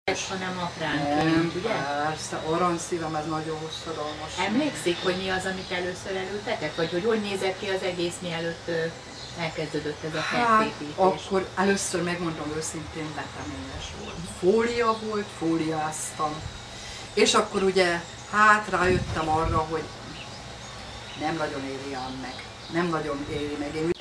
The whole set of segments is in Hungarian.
Hanem apránként, ugye? Persze, aranyszívem, ez nagyon hosszadalmas. Emlékszik, hogy mi az, amit először elültetek? Vagy hogy nézett ki az egész, mielőtt elkezdődött ez a kertépítés? Akkor először, megmondom őszintén, veteményes volt. Fólia volt, fóliáztam. És akkor ugye, rájöttem arra, hogy nem nagyon éri ám meg. Nem nagyon éri meg. Én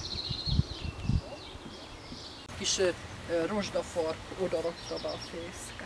kis rozsdafark oda rakta be a fész.